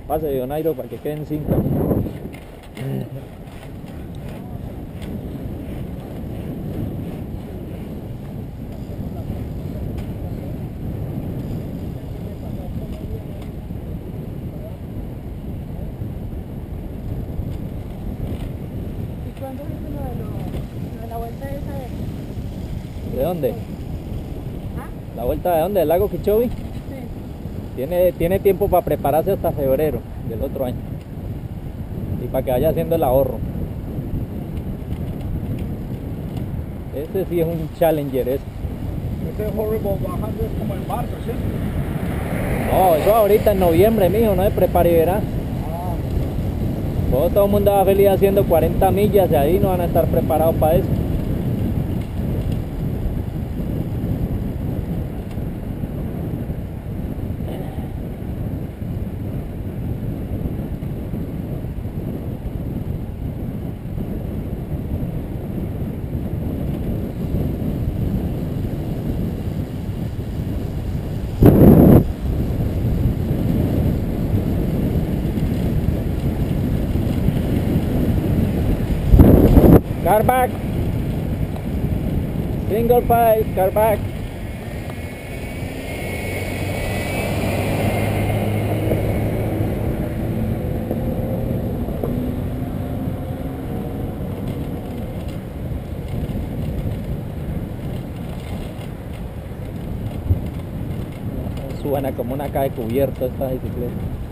Pase, Donairo, para que queden 5. ¿Y cuándo es lo de la vuelta esa de? ¿De dónde? ¿Ah? ¿La vuelta de dónde? ¿Del lago Kichobi? Sí. Tiene tiempo para prepararse hasta febrero del otro año. Y para que vaya haciendo el ahorro. Ese sí es un Challenger ese. Ese Horrible bajando es como el barco, ¿sí? No, eso ahorita en noviembre, mijo, no se prepare y verá. Todo el mundo va feliz haciendo 40 millas y ahí no van a estar preparados para eso. Car back. Single file, car back. Suena como una caja de cubierto esta bicicleta.